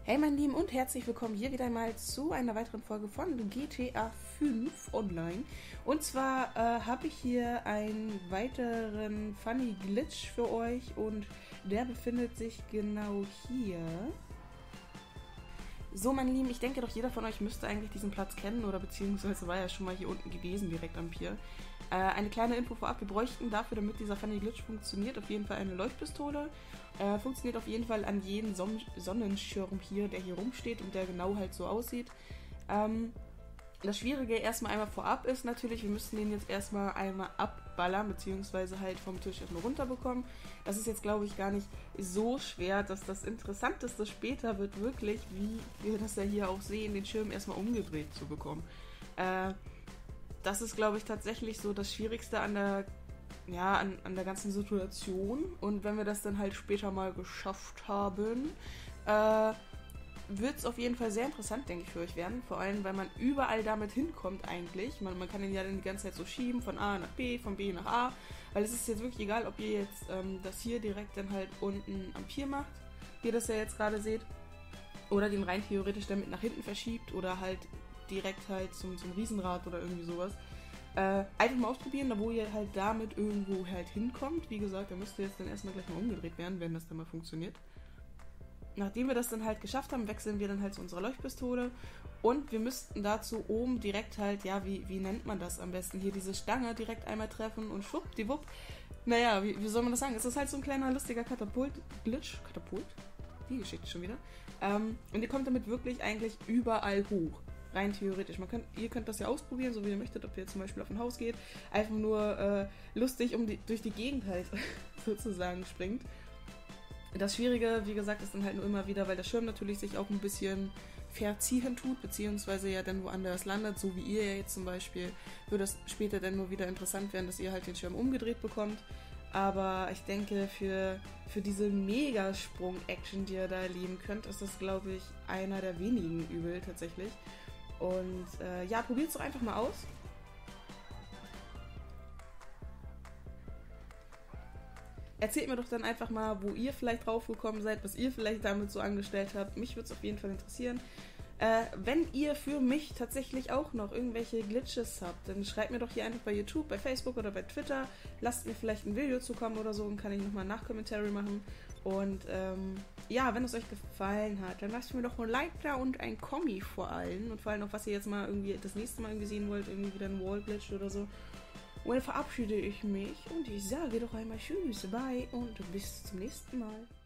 Hey meine Lieben und herzlich willkommen hier wieder mal zu einer weiteren Folge von GTA 5 Online. Und zwar habe ich hier einen weiteren Funny Glitch für euch und der befindet sich genau hier. So meine Lieben, ich denke doch jeder von euch müsste eigentlich diesen Platz kennen oder beziehungsweise war ja schon mal hier unten gewesen, direkt am Pier. Eine kleine Info vorab, wir bräuchten dafür, damit dieser Funny Glitch funktioniert, auf jeden Fall eine Leuchtpistole. Funktioniert auf jeden Fall an jedem Sonnenschirm hier, der hier rumsteht und der genau halt so aussieht. Das Schwierige erstmal einmal vorab ist natürlich, wir müssten den jetzt erstmal einmal abballern, beziehungsweise halt vom Tisch erstmal runterbekommen. Das ist jetzt, glaube ich, gar nicht so schwer. Das Interessanteste später wird wirklich, wie wir das ja hier auch sehen, den Schirm erstmal umgedreht zu bekommen. Das ist, glaube ich, tatsächlich so das Schwierigste an der ganzen Situation. Und wenn wir das dann halt später mal geschafft haben, wird es auf jeden Fall sehr interessant, denke ich, für euch werden. Vor allem, weil man überall damit hinkommt eigentlich. Man kann ihn ja dann die ganze Zeit so schieben, von A nach B, von B nach A. Weil es ist jetzt wirklich egal, ob ihr jetzt das hier direkt dann halt unten am Pier macht, wie ihr das ja jetzt gerade seht. Oder den rein theoretisch damit nach hinten verschiebt oder halt direkt halt zum Riesenrad oder irgendwie sowas. Einfach mal ausprobieren, da wo ihr halt damit irgendwo halt hinkommt. Wie gesagt, da müsste jetzt dann erstmal gleich mal umgedreht werden, wenn das dann mal funktioniert. Nachdem wir das dann halt geschafft haben, wechseln wir dann halt zu unserer Leuchtpistole und wir müssten dazu oben direkt halt, ja, wie nennt man das am besten, hier diese Stange direkt einmal treffen und schwuppdiwupp. Naja, wie soll man das sagen? Es ist halt so ein kleiner lustiger Katapult-Glitch. Katapult? Die Geschichte schon wieder. Und ihr kommt damit wirklich eigentlich überall hoch. Rein theoretisch. Ihr könnt das ja ausprobieren, so wie ihr möchtet, ob ihr zum Beispiel auf ein Haus geht, einfach nur lustig durch die Gegend halt sozusagen springt. Das Schwierige, wie gesagt, ist dann halt nur immer wieder, weil der Schirm natürlich sich auch ein bisschen verziehen tut, beziehungsweise ja dann woanders landet, so wie ihr ja jetzt zum Beispiel, würde es später dann nur wieder interessant werden, dass ihr halt den Schirm umgedreht bekommt. Aber ich denke, für diese Megasprung-Action, die ihr da erleben könnt, ist das, glaube ich, einer der wenigen Übel tatsächlich. Und ja, probiert es doch einfach mal aus. Erzählt mir doch dann einfach mal, wo ihr vielleicht draufgekommen seid, was ihr vielleicht damit so angestellt habt. Mich würde es auf jeden Fall interessieren. Wenn ihr für mich tatsächlich auch noch irgendwelche Glitches habt, dann schreibt mir doch hier einfach bei YouTube, bei Facebook oder bei Twitter. Lasst mir vielleicht ein Video zukommen oder so und kann ich nochmal ein Nachkommentary machen. Und ja, wenn es euch gefallen hat, dann lasst mir doch ein Like da und ein Kommi vor allem. Und vor allem noch, was ihr jetzt mal irgendwie das nächste Mal irgendwie sehen wollt, irgendwie wieder ein Wall-Glitch oder so. Und dann verabschiede ich mich und ich sage doch einmal Tschüss, bye und bis zum nächsten Mal.